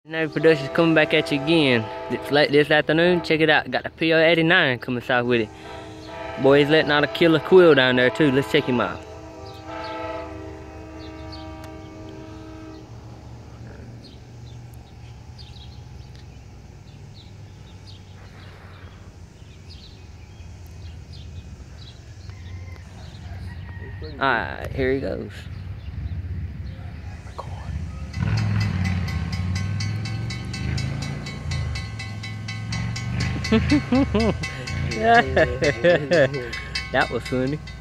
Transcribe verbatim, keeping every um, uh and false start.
Navy Productions coming back at you again. This, late this afternoon, check it out. Got the P O eighty-nine coming south with it. Boy, he's letting out a killer quill down there too. Let's check him out. Alright, here he goes. That was funny.